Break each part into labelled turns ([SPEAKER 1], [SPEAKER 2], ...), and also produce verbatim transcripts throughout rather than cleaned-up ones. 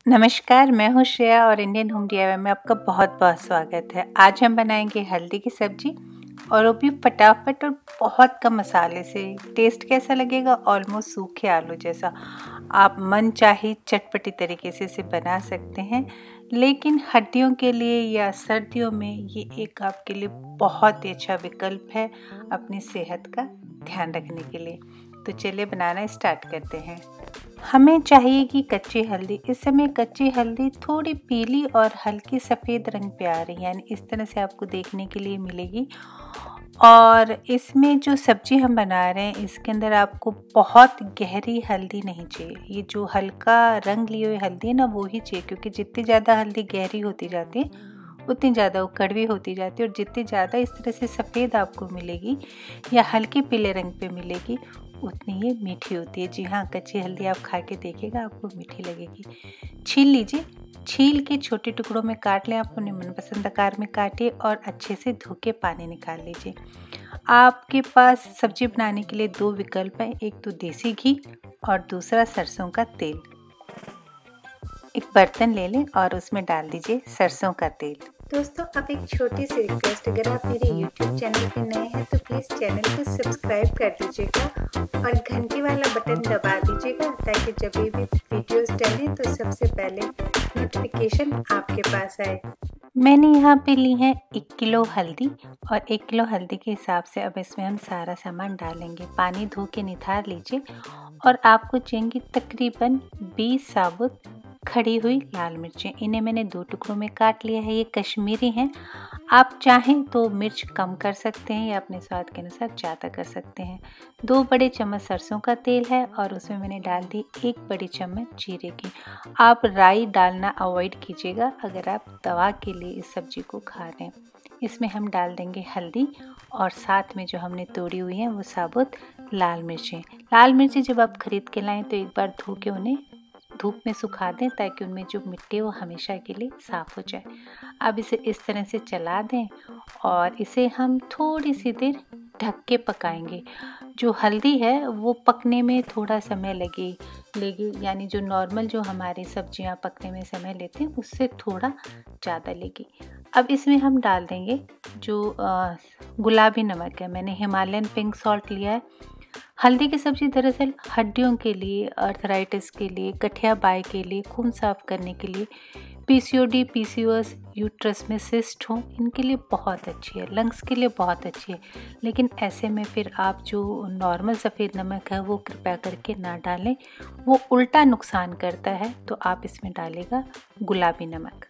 [SPEAKER 1] नमस्कार, मैं हूँ श्रेया और इंडियन होम डीआईवाई में आपका बहुत बहुत स्वागत है। आज हम बनाएंगे हल्दी की सब्जी और वो भी फटाफट और बहुत कम मसाले से। टेस्ट कैसा लगेगा? ऑलमोस्ट सूखे आलू जैसा। आप मन चाहे चटपटी तरीके से इसे बना सकते हैं, लेकिन हड्डियों के लिए या सर्दियों में ये एक आपके लिए बहुत ही अच्छा विकल्प है अपनी सेहत का ध्यान रखने के लिए। तो चलिए बनाना स्टार्ट करते हैं। हमें चाहिए कि कच्ची हल्दी। इस समय कच्ची हल्दी थोड़ी पीली और हल्की सफ़ेद रंग पे आ रही है, यानी इस तरह से आपको देखने के लिए मिलेगी। और इसमें जो सब्जी हम बना रहे हैं इसके अंदर आपको बहुत गहरी हल्दी नहीं चाहिए। ये जो हल्का रंग लिए हुए हल्दी है ना, वो ही चाहिए, क्योंकि जितनी ज़्यादा हल्दी गहरी होती जाती है उतनी ज़्यादा वो कड़वी होती जाती है, और जितनी ज़्यादा इस तरह से सफ़ेद आपको मिलेगी या हल्के पीले रंग पे मिलेगी उतनी ये मीठी होती है। जी हाँ, कच्ची हल्दी आप खा के देखिएगा, आपको मीठी लगेगी। छील लीजिए, छील के छोटे टुकड़ों में काट लें। आप अपने मनपसंद आकार में काटिए और अच्छे से धो के पानी निकाल लीजिए। आपके पास सब्जी बनाने के लिए दो विकल्प हैं, एक तो देसी घी और दूसरा सरसों का तेल। एक बर्तन ले लें और उसमें डाल दीजिए सरसों का तेल। दोस्तों, अब एक छोटी सी रिक्वेस्ट, अगर आप मेरे यूट्यूब चैनल पे नए हैं तो प्लीज़ चैनल को सब्सक्राइब कर दीजिएगा और घंटी वाला बटन दबा दीजिएगा, ताकि जब भी वीडियोस डालें तो सबसे पहले नोटिफिकेशन आपके पास आए। मैंने यहाँ पे ली है एक किलो हल्दी, और एक किलो हल्दी के हिसाब से अब इसमें हम सारा सामान डालेंगे। पानी धो के निथार लीजिए और आपको चाहिए तकरीबन बीस साबुत खड़ी हुई लाल मिर्चें। इन्हें मैंने दो टुकड़ों में काट लिया है। ये कश्मीरी हैं। आप चाहें तो मिर्च कम कर सकते हैं या अपने स्वाद के अनुसार ज़्यादा कर सकते हैं। दो बड़े चम्मच सरसों का तेल है और उसमें मैंने डाल दी एक बड़ी चम्मच जीरे की। आप राई डालना अवॉइड कीजिएगा अगर आप दवा के लिए इस सब्जी को खा रहे हैं। इसमें हम डाल देंगे हल्दी और साथ में जो हमने तोड़ी हुई हैं वो साबुत लाल मिर्चें। लाल मिर्चें जब आप खरीद के लाएँ तो एक बार धो के उन्हें धूप में सुखा दें, ताकि उनमें जो मिट्टी है वो हमेशा के लिए साफ़ हो जाए। अब इसे इस तरह से चला दें और इसे हम थोड़ी सी देर ढक के पकाएंगे। जो हल्दी है वो पकने में थोड़ा समय लगे लेगी यानी जो नॉर्मल जो हमारी सब्जियां पकने में समय लेते हैं उससे थोड़ा ज़्यादा लेगी। अब इसमें हम डाल देंगे जो गुलाबी नमक है। मैंने हिमालयन पिंक सॉल्ट लिया है। हल्दी की सब्ज़ी दरअसल हड्डियों के लिए, अर्थराइटिस के लिए, गठिया बाई के लिए, खून साफ करने के लिए, पीसीओडी, पीसीओएस, यूट्रस में सिस्ट हो, इनके लिए बहुत अच्छी है। लंग्स के लिए बहुत अच्छी है। लेकिन ऐसे में फिर आप जो नॉर्मल सफ़ेद नमक है वो कृपया करके ना डालें, वो उल्टा नुकसान करता है। तो आप इसमें डालेगा गुलाबी नमक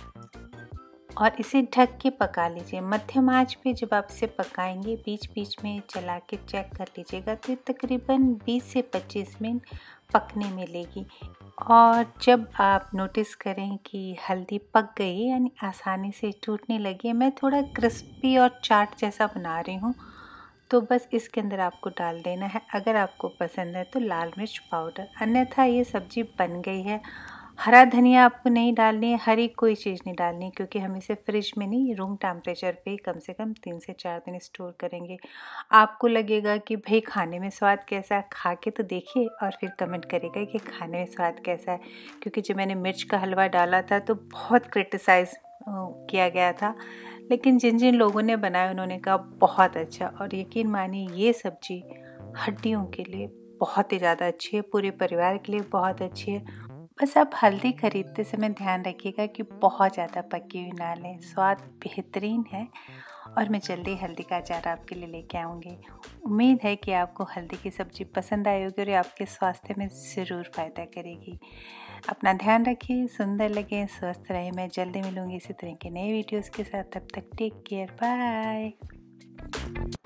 [SPEAKER 1] और इसे ढक के पका लीजिए। मध्यम आंच पे जब आप इसे पकाएंगे, बीच बीच में चला के चेक कर लीजिएगा, तो तकरीबन बीस से पच्चीस मिनट पकने में लेगी। और जब आप नोटिस करें कि हल्दी पक गई यानी आसानी से टूटने लगी है, मैं थोड़ा क्रिस्पी और चाट जैसा बना रही हूँ, तो बस इसके अंदर आपको डाल देना है, अगर आपको पसंद है तो, लाल मिर्च पाउडर। अन्यथा ये सब्ज़ी बन गई है। हरा धनिया आपको नहीं डालनी है, हरी कोई चीज़ नहीं डालनी है, क्योंकि हम इसे फ्रिज में नहीं, रूम टेम्परेचर पे कम से कम तीन से चार दिन स्टोर करेंगे। आपको लगेगा कि भाई खाने में स्वाद कैसा है, खा के तो देखिए और फिर कमेंट करिएगा कि खाने में स्वाद कैसा है। क्योंकि जब मैंने मिर्च का हलवा डाला था तो बहुत क्रिटिसाइज़ किया गया था, लेकिन जिन जिन लोगों ने बनाया उन्होंने कहा बहुत अच्छा। और यकीन मानिए ये सब्ज़ी हड्डियों के लिए बहुत ही ज़्यादा अच्छी है, पूरे परिवार के लिए बहुत अच्छी है। बस आप हल्दी खरीदते समय ध्यान रखिएगा कि बहुत ज़्यादा पकी हुई ना लें। स्वाद बेहतरीन है और मैं जल्दी हल्दी का अचार आपके लिए लेके आऊँगी। उम्मीद है कि आपको हल्दी की सब्ज़ी पसंद आई होगी और आपके स्वास्थ्य में ज़रूर फ़ायदा करेगी। अपना ध्यान रखिए, सुंदर लगें, स्वस्थ रहें। मैं जल्दी मिलूँगी इसी तरह के नए वीडियोज़ के साथ। तब तक टेक केयर, बाय।